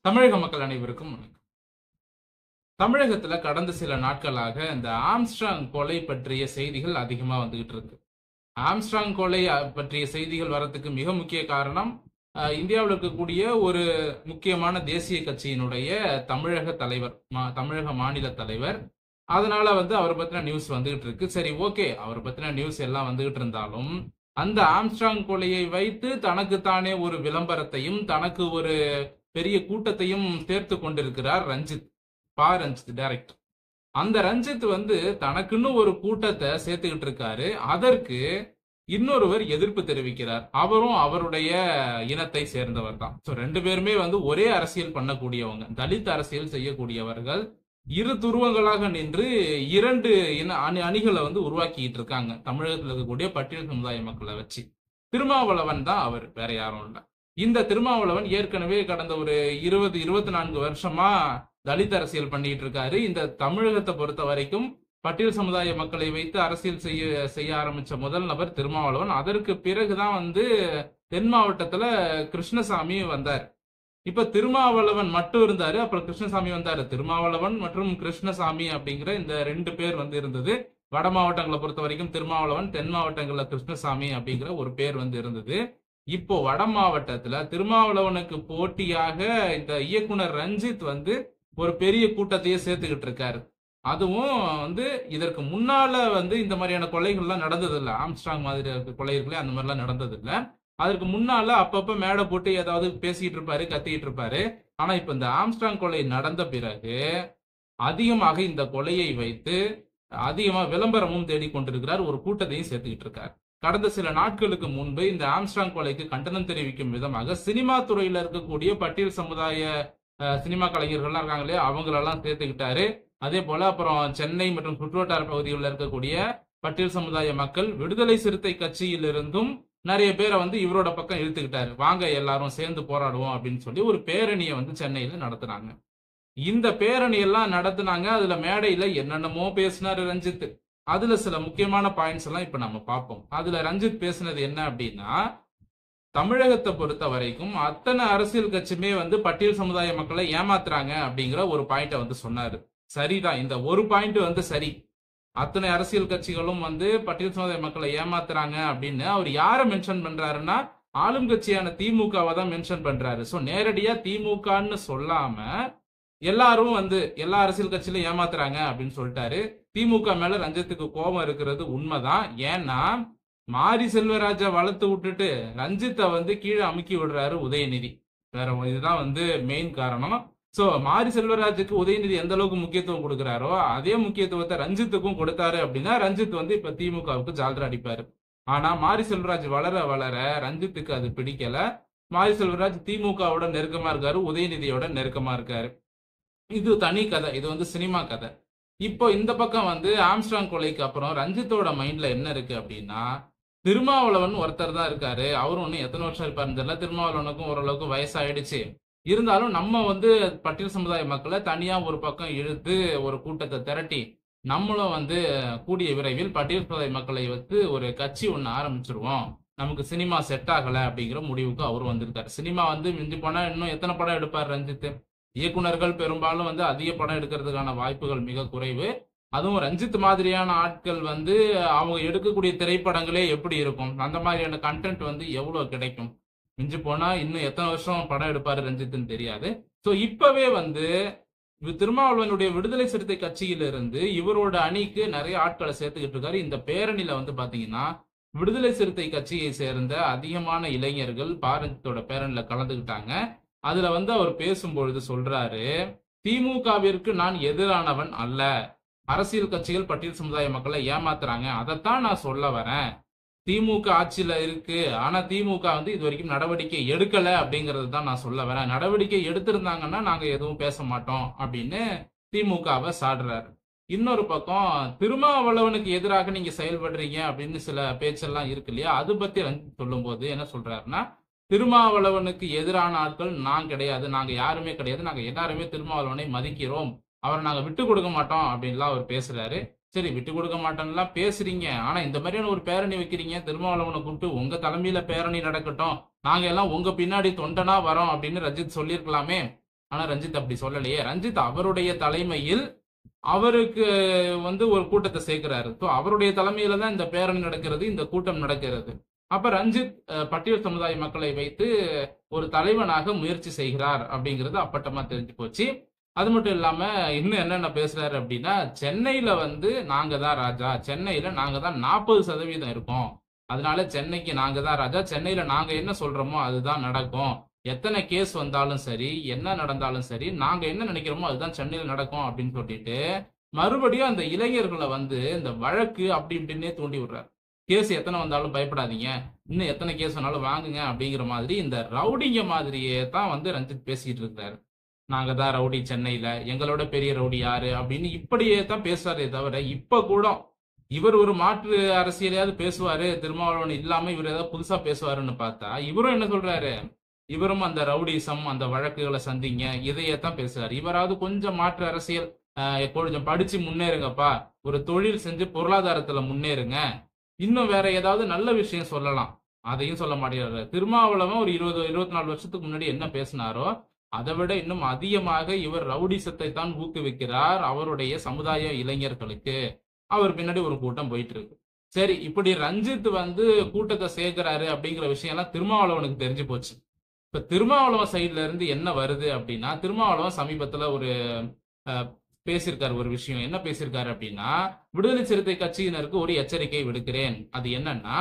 தமிழக மக்கள் அனைவருக்கும் வணக்கம். தமிழகத்துல கடந்த சில நாட்களாக இந்த ஆம்ஸ்ட்ராங் கொலை பற்றிய செய்திகள் அதிகமா வந்துகிட்டு இருக்கு. ஆம்ஸ்ட்ராங் கொலை பற்றிய செய்திகள் வரதுக்கு மிக முக்கிய காரணம் இந்தியாவில் இருக்கக்கூடிய ஒரு முக்கியமான தேசிய கட்சியினுடைய தமிழக தலைவர், தமிழக மாநில தலைவர். அதனால அவரை பத்தின நியூஸ் வந்துகிட்டு இருக்கு. சரி, ஓகே, அவரை பத்தின நியூஸ் எல்லாம் வந்துகிட்டு இருந்தாலும் அந்த ஆம்ஸ்ட்ராங் கொலையை வைத்து தனக்குத்தானே ஒரு விளம்பரத்தையும் தனக்கு ஒரு பெரிய கூட்டத்தையும் சேர்த்து கொண்டிருக்கிறார் ரஞ்சித். ரஞ்சித் டைரக்டர். அந்த ரஞ்சித் தனக்குன்னு ஒரு கூட்டத்தை சேர்த்துக்கிட்டு இருக்காரு. அதற்கு இன்னொருவர் எதிர்ப்பு தெரிவிக்கிறார். அவரும் அவருடைய இனத்தை சேர்ந்தவர் தான். ரெண்டு பேருமே ஒரே அரசியல் பண்ணக்கூடியவங்க, தலித் அரசியல் செய்யக்கூடியவர்கள். இரு துருவங்களாக நின்று இரண்டு அணிகளை உருவாக்கிட்டு இருக்காங்க தமிழகத்தில் இருக்கக்கூடிய பட்டியல் சமுதாய மக்களை வச்சு. திருமாவளவன் தான் அவர், வேற யாரும் இல்லை. இந்த திருமாவளவன் ஏற்கனவே கடந்த ஒரு 24 வருஷமா தலித் அரசியல் பண்ணிட்டு இருக்காரு. இந்த தமிழகத்தை பொறுத்த வரைக்கும் பட்டியல் சமுதாய மக்களை வைத்து அரசியல் செய்ய ஆரம்பிச்ச முதல் நபர் திருமாவளவன். அதற்கு பிறகுதான் தென் மாவட்டத்துல கிருஷ்ணசாமி வந்தார். இப்ப திருமாவளவன் மட்டும் இருந்தாரு, அப்புறம் கிருஷ்ணசாமி வந்தாரு. திருமாவளவன் மற்றும் கிருஷ்ணசாமி அப்படிங்கிற இந்த ரெண்டு பேர் இருந்தது. வட மாவட்டங்களை பொறுத்த வரைக்கும் திருமாவளவன், தென் மாவட்டங்கள்ல கிருஷ்ணசாமி அப்படிங்கிற ஒரு பேர் இருந்தது. இப்போ வட மாவட்டத்துல திருமாவளவனுக்கு போட்டியாக இந்த இயக்குனர் ரஞ்சித் ஒரு பெரிய கூட்டத்தையே சேர்த்துக்கிட்டு இருக்காரு. அதுவும் இதற்கு முன்னால இந்த மாதிரியான கொலைகள்லாம் நடந்தது இல்லை. ஆம்ஸ்ட்ராங் மாதிரி கொலைகளே அந்த மாதிரிலாம் நடந்தது இல்லை. அதற்கு முன்னால அப்பப்ப மேடை போட்டு ஏதாவது பேசிட்டு இருப்பாரு, கத்திட்டு இருப்பாரு. ஆனா இப்ப இந்த ஆம்ஸ்ட்ராங் கொலை நடந்த பிறகு அதிகமாக இந்த கொலையை வைத்து அதிகமாக விளம்பரமும் தேடிக்கொண்டிருக்கிறார், ஒரு கூட்டத்தையும் சேர்த்துக்கிட்டு இருக்கார். கடந்த சில நாட்களுக்கு முன்பு இந்த ஆம்ஸ்ட்ராங் கொலைக்கு கண்டனம் தெரிவிக்கும் விதமாக சினிமா துறையில இருக்கக்கூடிய பட்டியல் சமுதாய சினிமா கலைஞர்கள்லாம் இருக்காங்க இல்லையா, அவங்களெல்லாம் சேர்த்துக்கிட்டாரு. அதே போல அப்புறம் சென்னை மற்றும் சுற்றுவட்டார பகுதிகளில் இருக்கக்கூடிய பட்டியல் சமுதாய மக்கள், விடுதலை சிறுத்தை கட்சியிலிருந்தும் நிறைய பேரை இவரோட பக்கம் இழுத்துக்கிட்டாரு. வாங்க எல்லாரும் சேர்ந்து போராடுவோம் அப்படின்னு சொல்லி ஒரு பேரணியை சென்னையில நடத்துனாங்க. இந்த பேரணி எல்லாம் நடத்துனாங்க. அதுல மேடையில என்னென்னமோ பேசினாரு ரஞ்சித். அதுல சில முக்கியமான பாயிண்ட்ஸ் எல்லாம் இப்ப நம்ம பார்ப்போம். அதுல ரஞ்சித் பேசினது என்ன அப்படின்னா, தமிழகத்தை பொறுத்த வரைக்கும் அத்தனை அரசியல் கட்சியுமே பட்டியல் சமுதாய மக்களை ஏமாத்துறாங்க அப்படிங்கிற ஒரு பாயிண்ட சொன்னாரு. சரிதான், இந்த ஒரு பாயிண்ட் சரி. அத்தனை அரசியல் கட்சிகளும் பட்டியல் சமுதாய மக்களை ஏமாத்துறாங்க அப்படின்னு அவர் யாரை மென்ஷன் பண்றாருன்னா, ஆளும் கட்சியான திமுகவை தான் மென்ஷன் பண்றாரு. சோ நேரடியா திமுகன்னு சொல்லாம எல்லாரும் எல்லா அரசியல் கட்சியிலும் ஏமாத்துறாங்க அப்படின்னு சொல்லிட்டாரு. திமுக மேல ரஞ்சித்துக்கு கோபம் இருக்கிறது உண்மைதான். ஏன்னா மாரி செல்வராஜை வளர்த்து விட்டுட்டு ரஞ்சித்தை கீழே அமுக்கி விடுறாரு உதயநிதி. வேற இதுதான் மெயின் காரணம். சோ மாரி செல்வராஜுக்கு உதயநிதி எந்த அளவுக்கு முக்கியத்துவம் கொடுக்கிறாரோ அதே முக்கியத்துவத்தை ரஞ்சித்துக்கும் கொடுத்தாரு அப்படின்னா ரஞ்சித் இப்ப திமுகவுக்கு ஜால்ரா அடிப்பாரு. ஆனா மாரி செல்வராஜ் வளர வளர ரஞ்சித்துக்கு அது பிடிக்கல. மாரி செல்வராஜ் திமுகவோட நெருக்கமா இருக்காரு, உதயநிதியோட நெருக்கமா இருக்காரு. இது தனி கதை, இது சினிமா கதை. இப்போ இந்த பக்கம் ஆம்ஸ்ட்ராங் கொலைக்கு அப்புறம் ரஞ்சித்தோட மைண்ட்ல என்ன இருக்கு அப்படின்னா, திருமாவளவன் ஒருத்தர் தான் இருக்காரு. அவரும் ஒன்னும் எத்தனை வருஷம் இருப்பாருன்னு தெரியல. திருமாவளவனுக்கும் ஓரளவுக்கு வயசாயிடுச்சு. இருந்தாலும் நம்ம பட்டியல் சமுதாய மக்களை தனியா ஒரு பக்கம் இழுத்து ஒரு கூட்டத்தை திரட்டி நம்மளும் கூடிய விரைவில் பட்டியல் சமுதாய மக்களை ஒரு கட்சி ஒண்ணு ஆரம்பிச்சிருவோம், நமக்கு சினிமா செட் ஆகல அப்படிங்கிற முடிவுக்கு அவரும் வந்திருக்காரு. சினிமா மிஞ்சி போனா இன்னும் எத்தனை படம் எடுப்பார் ரஞ்சித்? இயக்குனர்கள் பெரும்பாலும் அதிக படம் எடுக்கிறதுக்கான வாய்ப்புகள் மிக குறைவு. அதுவும் ரஞ்சித் மாதிரியான ஆட்கள் அவங்க எடுக்கக்கூடிய திரைப்படங்களே எப்படி இருக்கும், அந்த மாதிரியான கண்டென்ட் எவ்வளவு கிடைக்கும்? மிஞ்சி போனா இன்னும் எத்தனை வருஷம் படம் எடுப்பாரு ரஞ்சித்னு தெரியாது. சோ இப்பவே திருமாவளவனுடைய விடுதலை சிறுத்தை கட்சியிலிருந்து இவரோட அணிக்கு நிறைய ஆட்களை சேர்த்துக்கிட்டு இருக்காரு. இந்த பேரணியில பாத்தீங்கன்னா விடுதலை சிறுத்தை கட்சியை சேர்ந்த அதிகமான இளைஞர்கள் ரஞ்சித்தோட பேரணியில கலந்துக்கிட்டாங்க. அதுல அவர் பேசும்பொழுது சொல்றாரு, திமுகவிற்கு நான் எதிரானவன் அல்ல, அரசியல் கட்சிகள் பட்டியல் சமுதாய மக்களை ஏமாத்துறாங்க, அதைத்தான் நான் சொல்ல வரேன். திமுக ஆட்சியில இருக்கு, ஆனா திமுக இது வரைக்கும் நடவடிக்கை எடுக்கல அப்படிங்கறது தான் நான் சொல்ல வரேன். நடவடிக்கை எடுத்திருந்தாங்கன்னா நாங்க எதுவும் பேச மாட்டோம் அப்படின்னு திமுகவை சாடுறாரு. இன்னொரு பக்கம் திருமாவளவனுக்கு எதிராக நீங்க செயல்படுறீங்க அப்படின்னு சில பேச்செல்லாம் இருக்கு இல்லையா, அது பத்தி ரஞ்சித் சொல்லும் போது என்ன சொல்றாருன்னா, திருமாவளவனுக்கு எதிரான ஆட்கள் நான் கிடையாது, நாங்க யாருமே கிடையாது, நாங்க எல்லாருமே திருமாவளவனை மதிக்கிறோம், அவரை நாங்க விட்டு கொடுக்க மாட்டோம் அப்படின்லாம் அவர் பேசுறாரு. சரி, விட்டு கொடுக்க மாட்டோம்லாம் பேசுறீங்க, ஆனா இந்த மாதிரியான ஒரு பேரணி வைக்கிறீங்க, திருமாவளவனை கூப்பிட்டு உங்க தலைமையில பேரணி நடக்கட்டும், நாங்க எல்லாம் உங்க பின்னாடி தொண்டனா வரோம் அப்படின்னு ரஞ்சித் சொல்லியிருக்கலாமே. ஆனா ரஞ்சித் அப்படி சொல்லலையே. ரஞ்சித் அவருடைய தலைமையில் அவருக்கு வந்து ஒரு கூட்டத்தை சேர்க்கிறாரு. ஸோ அவருடைய தலைமையில தான் இந்த பேரணி நடக்கிறது, இந்த கூட்டம் நடக்கிறது. அப்ப ரஞ்சித் பட்டியல் சமுதாய மக்களை வைத்து ஒரு தலைவனாக முயற்சி செய்கிறார் அப்படிங்கிறது அப்பட்டமா தெரிஞ்சு போச்சு. அது மட்டும் இல்லாம இன்னும் என்னென்ன பேசுறாரு அப்படின்னா, சென்னையில வந்து நாங்க தான் ராஜா, சென்னையில நாங்க தான் 40% இருக்கோம், அதனால சென்னைக்கு நாங்க தான் ராஜா, சென்னையில நாங்க என்ன சொல்றோமோ அதுதான் நடக்கும், எத்தனை கேஸ் வந்தாலும் சரி, என்ன நடந்தாலும் சரி, நாங்க என்ன நினைக்கிறோமோ அதுதான் சென்னையில் நடக்கும் அப்படின்னு சொல்லிட்டு மறுபடியும் அந்த இளைஞர்களை வந்து இந்த வழக்கு அப்படி இப்படின்னே தூண்டி விடுறாரு. கேஸ் எத்தனை வந்தாலும் பயப்படாதீங்க, இன்னும் எத்தனை கேஸ் வேணாலும் வாங்குங்க அப்படிங்கிற மாதிரி இந்த ரவுடிங்க மாதிரியே தான் வந்து ரஞ்சித் பேசிட்டு இருக்காரு. நாங்க தான் ரவுடி சென்னையில, எங்களோட பெரிய ரவுடி யாரு அப்படின்னு இப்படியே தான் பேசுறாரே தவிர, இப்ப கூட இவர் ஒரு மாற்று அரசியலையாவது பேசுவாரு, திருமாவளவன் இல்லாம இவர் ஏதாவது புதுசா பேசுவாருன்னு பார்த்தா இவரும் என்ன சொல்றாரு, இவரும் அந்த ரவுடிசம் அந்த வழக்குகளை சந்திங்க இதையே தான் பேசுறாரு. இவராவது கொஞ்சம் மாற்று அரசியல், கொஞ்சம் படிச்சு முன்னேறுங்கப்பா, ஒரு தொழில் செஞ்சு பொருளாதாரத்துல முன்னேறுங்க, இன்னும் வேற ஏதாவது நல்ல விஷயம் சொல்லலாம், அதையும் சொல்ல மாட்டேங்கிறாரு. திருமாவளவன் ஒரு 24 வருஷத்துக்கு முன்னாடி என்ன பேசினாரோ அதை விட இன்னும் அதிகமாக இவர் ரவுடிசத்தை தான் ஊக்குவிக்கிறார் அவருடைய சமுதாய இளைஞர்களுக்கு. அவர் பின்னாடி ஒரு கூட்டம் போயிட்டு இருக்கு. சரி, இப்படி ரஞ்சித் வந்து கூட்டத்தை சேர்க்கிறாரு அப்படிங்கிற விஷயம் எல்லாம் திருமாவளவனுக்கு தெரிஞ்சு போச்சு. இப்ப திருமாவளவன் சைட்ல இருந்து என்ன வருது அப்படின்னா, திருமாவளவன் சமீபத்துல ஒரு பேசியிருக்காரு ஒரு விஷயம். என்ன பேசியிருக்காரு அப்படின்னா, விடுதலை சிறுத்தை கட்சியினருக்கு ஒரு எச்சரிக்கை விடுக்கிறேன். அது என்னன்னா,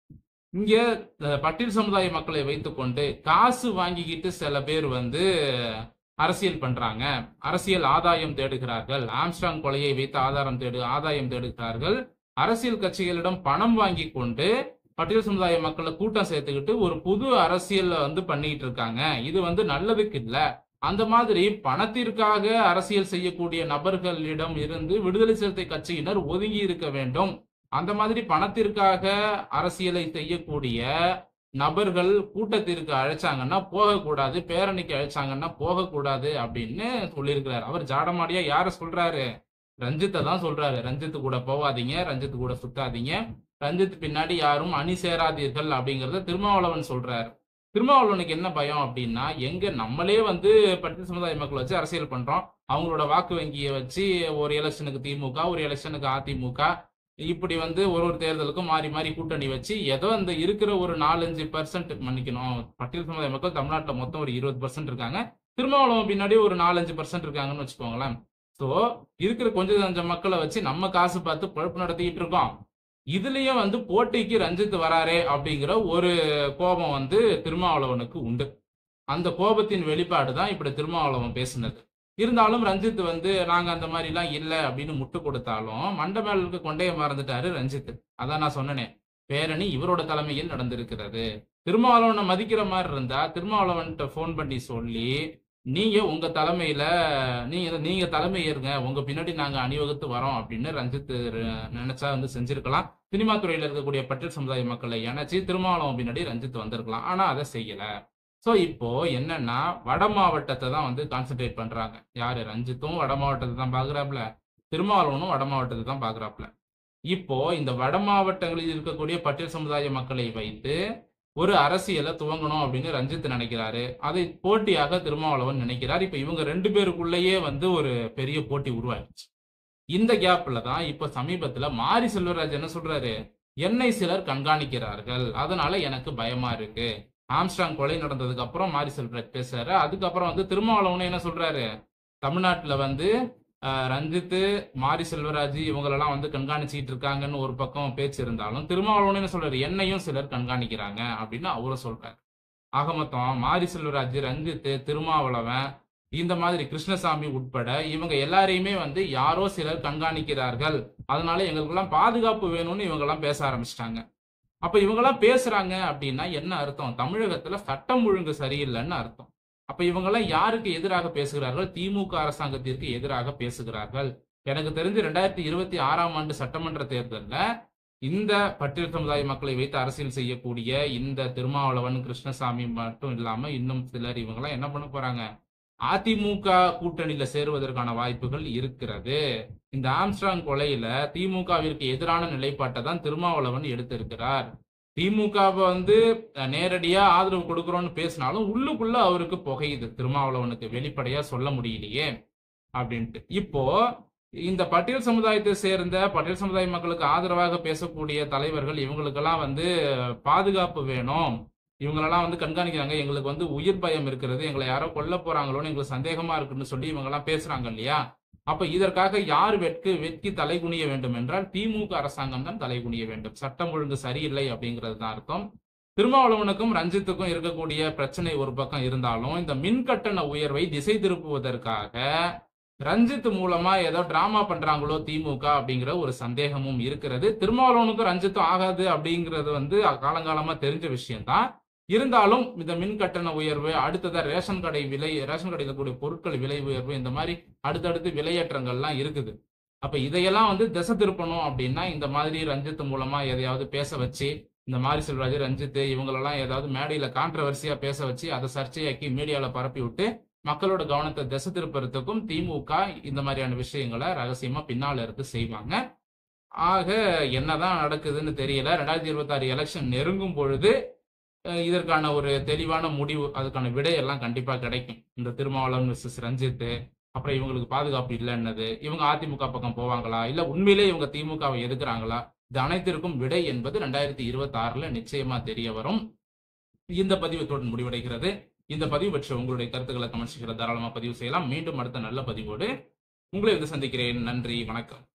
இங்க பட்டியல் சமுதாய மக்களை வைத்துக்கொண்டு காசு வாங்கிக்கிட்டு சில பேர் வந்து அரசியல் பண்றாங்க, அரசியல் ஆதாயம் தேடுகிறார்கள், ஆம்ஸ்ட்ராங் கொலையை வைத்து ஆதாயம் தேடுகிறார்கள், அரசியல் கட்சிகளிடம் பணம் வாங்கி கொண்டு பட்டியல் சமுதாய மக்களை கூட்டம் சேர்த்துக்கிட்டு ஒரு புது அரசியல் வந்து பண்ணிட்டு இருக்காங்க. இது வந்து நல்லதுக்கு இல்ல. அந்த மாதிரி பணத்திற்காக அரசியல் செய்யக்கூடிய நபர்களிடம் இருந்து விடுதலை சிறுத்தை கட்சியினர் ஒதுங்கி இருக்க வேண்டும். அந்த மாதிரி பணத்திற்காக அரசியலை செய்யக்கூடிய நபர்கள் கூட்டத்திற்கு அழைச்சாங்கன்னா போகக்கூடாது, பேரணிக்கு அழைச்சாங்கன்னா போகக்கூடாது அப்படின்னு சொல்லியிருக்கிறார். அவர் ஜாடமாடியா யார சொல்றாரு, ரஞ்சித்தை தான் சொல்றாரு. ரஞ்சித்து கூட போவாதீங்க, ரஞ்சித்து கூட சுத்தாதீங்க, ரஞ்சித் பின்னாடி யாரும் அணி சேராதீர்கள் அப்படிங்கறத திருமாவளவன் சொல்றாரு. திருமாவளவனுக்கு என்ன பயம் அப்படின்னா, எங்க நம்மளே வந்து பட்டியல் சமுதாய மக்கள் வச்சு அரசியல் பண்றோம், அவங்களோட வாக்கு வங்கியை வச்சு ஒரு எலெக்ஷனுக்கு திமுக, ஒரு எலெக்ஷனுக்கு அதிமுக, இப்படி வந்து ஒரு தேர்தலுக்கும் மாறி மாறி கூட்டணி வச்சு ஏதோ அந்த இருக்கிற ஒரு 4-5% மன்னிக்கணும், பட்டியல் சமுதாய மக்கள் தமிழ்நாட்டில் மொத்தம் ஒரு 20% இருக்காங்க, திருமாவளவன் பின்னாடி ஒரு 4-5% இருக்காங்கன்னு வச்சுக்கோங்களேன். ஸோ இருக்கிற கொஞ்சம் மக்களை வச்சு நம்ம காசு பார்த்து பொழப்பு நடத்திக்கிட்டு இருக்கோம். இதுலயும் வந்து போட்டிக்கு ரஞ்சித் வராரே அப்படிங்கிற ஒரு கோபம் வந்து திருமாவளவனுக்கு உண்டு. அந்த கோபத்தின் வெளிப்பாடு தான் இப்படி திருமாவளவன் பேசினது. இருந்தாலும் ரஞ்சித் வந்து நாங்க அந்த மாதிரி எல்லாம் இல்லை அப்படின்னு முட்டு கொடுத்தாலும் மண்டமேலுக்கு கொண்டே மறந்துட்டாரு ரஞ்சித். அதான் நான் சொன்னேனே, பேரணி இவரோட தலைமையில் நடந்திருக்கிறது. திருமாவளவனை மதிக்கிற மாதிரி இருந்தா திருமாவளவன்கிட்ட போன் பண்ணி சொல்லி, நீங்க உங்க தலைமையில நீங்க தலைமை ஏறுங்க, உங்க பின்னாடி நாங்க அணிவகுத்து வரோம் அப்படின்னு ரஞ்சித் நினைச்சா வந்து செஞ்சிருக்கலாம். சினிமா துறையில இருக்கக்கூடிய பட்டியல் சமுதாய மக்களை இணைச்சு திருமாவளவன் பின்னாடி ரஞ்சித் வந்திருக்கலாம். ஆனா அதை செய்யல. ஸோ இப்போ என்னன்னா, வட மாவட்டத்தை தான் வந்து கான்சென்ட்ரேட் பண்றாங்க. யாரு, ரஞ்சித்தும் வட மாவட்டத்தை தான் பாக்குறாப்ல, திருமாவளவனும் வட மாவட்டத்தை தான் பாக்குறாப்ல. இப்போ இந்த வட மாவட்டங்களில் இருக்கக்கூடிய பட்டியல் சமுதாய மக்களை வைத்து ஒரு அரசியலை துவங்கணும் அப்படின்னு ரஞ்சித் நினைக்கிறாரு. அதை போட்டியாக திருமாவளவன் நினைக்கிறார். இப்ப இவங்க 2 பேருக்குள்ளேயே வந்து ஒரு பெரிய போட்டி உருவாயிடுச்சு. இந்த கேப்ல தான் இப்ப சமீபத்துல மாரி செல்வராஜ் என்ன சொல்றாரு, என்னை சிலர் கண்காணிக்கிறார்கள், அதனால எனக்கு பயமா இருக்கு. ஆம்ஸ்ட்ராங் கொலை நடந்ததுக்கு அப்புறம் மாரி செல்வராஜ் பேசுறாரு. அதுக்கப்புறம் வந்து திருமாவளவன் என்ன சொல்றாரு, தமிழ்நாட்டுல வந்து ரஞ்சித், மாரி செல்வராஜ் இவங்களெல்லாம் வந்து கண்காணிச்சுட்டு இருக்காங்கன்னு ஒரு பக்கம் பேச்சு இருந்தாலும், திருமாவளவன் என்ன சொல்றாரு, என்னையும் சிலர் கண்காணிக்கிறாங்க அப்படின்னு அவரும் சொல்றாரு. ஆக மொத்தம் மாரி செல்வராஜ், ரஞ்சித், திருமாவளவன், இந்த மாதிரி கிருஷ்ணசாமி உட்பட இவங்க எல்லாரையுமே வந்து யாரோ சிலர் கண்காணிக்கிறார்கள், அதனால எங்களுக்கெல்லாம் பாதுகாப்பு வேணும்னு இவங்கெல்லாம் பேச ஆரம்பிச்சிட்டாங்க. அப்ப இவங்கெல்லாம் பேசுறாங்க அப்படின்னா என்ன அர்த்தம், தமிழகத்துல சட்டம் ஒழுங்கு சரியில்லைன்னு அர்த்தம். அப்ப இவங்கெல்லாம் யாருக்கு எதிராக பேசுகிறார்கள், திமுக அரசாங்கத்திற்கு எதிராக பேசுகிறார்கள். எனக்கு தெரிஞ்சு 2026ஆம் ஆண்டு சட்டமன்ற தேர்தலில் இந்த பட்டியல் சமுதாய மக்களை வைத்து அரசியல் செய்யக்கூடிய இந்த திருமாவளவன், கிருஷ்ணசாமி மட்டும் இல்லாம இன்னும் சிலர் இவங்கெல்லாம் என்ன பண்ண போறாங்க, அதிமுக கூட்டணியில சேருவதற்கான வாய்ப்புகள் இருக்கிறது. இந்த ஆம்ஸ்ட்ராங் கொலையில திமுகவிற்கு எதிரான நிலைப்பாட்டை தான் திருமாவளவன் எடுத்திருக்கிறார். திமுகவை வந்து நேரடியா ஆதரவு கொடுக்கறோம்னு பேசினாலும் உள்ளுக்குள்ள அவருக்கு புகையுது. திருமாவளவனுக்கு வெளிப்படையா சொல்ல முடியலையே அப்படின்ட்டு. இப்போ இந்த பட்டியல் சமுதாயத்தை சேர்ந்த பட்டியல் சமுதாய மக்களுக்கு ஆதரவாக பேசக்கூடிய தலைவர்கள் இவங்களுக்கெல்லாம் வந்து பாதுகாப்பு வேணும், இவங்களெல்லாம் வந்து கண்காணிக்கிறாங்க, எங்களுக்கு வந்து உயிர் பயம் இருக்கிறது, எங்களை யாரோ கொல்ல போறாங்களோன்னு எங்களுக்கு சந்தேகமா இருக்குன்னு சொல்லி இவங்க எல்லாம் பேசுறாங்க இல்லையா? அப்ப இதற்காக யார் வெட்கி தலைகுனிய வேண்டும் என்றால் திமுக அரசாங்கம் தான் தலைகுனிய வேண்டும். சட்டம் ஒழுங்கு சரியில்லை அப்படிங்கிறது தான் அர்த்தம். திருமாவளவனுக்கும் ரஞ்சித்துக்கும் இருக்கக்கூடிய பிரச்சனை ஒரு பக்கம் இருந்தாலும் இந்த மின் கட்டண உயர்வை திசை திருப்புவதற்காக ரஞ்சித் மூலமா ஏதோ டிராமா பண்றாங்களோ திமுக அப்படிங்கிற ஒரு சந்தேகமும் இருக்கிறது. திருமாவளவனுக்கும் ரஞ்சித்தும் ஆகாது அப்படிங்கிறது வந்து காலங்காலமா தெரிஞ்ச விஷயம்தான். இருந்தாலும் இந்த மின் கட்டண உயர்வு, அடுத்ததா ரேஷன் கடையில் இருக்கக்கூடிய பொருட்கள் விலை உயர்வு, இந்த மாதிரி அடுத்தடுத்து விலையேற்றங்கள்லாம் இருக்குது. அப்ப இதையெல்லாம் வந்து திசை திருப்பணும் அப்படின்னா இந்த மாதிரி ரஞ்சித் மூலமா எதையாவது பேச வச்சு, இந்த மாதிரி செல்வராஜ், ரஞ்சித் இவங்களெல்லாம் ஏதாவது மேடையில கான்ட்ரவர்சியா பேச வச்சு அதை சர்ச்சையாக்கி மீடியால பரப்பி விட்டு மக்களோட கவனத்தை திசை திருப்பறதுக்கும் திமுக இந்த மாதிரியான விஷயங்களை ரகசியமா பின்னால இருந்து செய்வாங்க. ஆக என்னதான் நடக்குதுன்னு தெரியல. 2026 எலெக்ஷன் நெருங்கும் பொழுது இதற்கான ஒரு தெளிவான முடிவு, அதுக்கான விடை எல்லாம் கண்டிப்பா கிடைக்கும். இந்த திருமாவளவன் மிஸ்ஸஸ் ரஞ்சித், அப்புறம் இவங்களுக்கு பாதுகாப்பு இல்லைன்னது, இவங்க அதிமுக பக்கம் போவாங்களா, இல்ல உண்மையிலே இவங்க திமுகவை எதுக்குறாங்களா, இது அனைத்திற்கும் விடை என்பது 2026 நிச்சயமா தெரிய வரும். இந்த பதிவு தொடர்ந்து முடிவடைகிறது. இந்த பதிவு பற்றி உங்களுடைய கருத்துக்களை கமெண்ட் செக்ஷன்ல தாராளமா பதிவு செய்யலாம். மீண்டும் அடுத்த நல்ல பதிவோடு உங்களை வந்து சந்திக்கிறேன். நன்றி, வணக்கம்.